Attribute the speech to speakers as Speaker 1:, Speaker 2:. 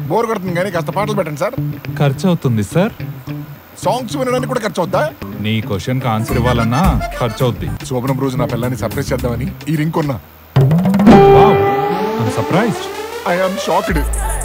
Speaker 1: Bore కొడుతుంది కానీ కాస్త పాటలు పెట్టండి సార్.
Speaker 2: ఖర్చు అవుతుంది సార్.
Speaker 1: సాంగ్స్ వినడానికి కూడా ఖర్చు అవుద్దా?
Speaker 2: నీ క్వశ్చన్ ఆన్సర్ ఇవ్వాలన్నా ఖర్చు అవుద్ది.
Speaker 1: శోభనం రోజు నా పిల్లని సర్ప్రైజ్ చేద్దామని ఈ రింగ్ కొన్నా.
Speaker 2: Wow, I'm surprised.
Speaker 1: I am shocked.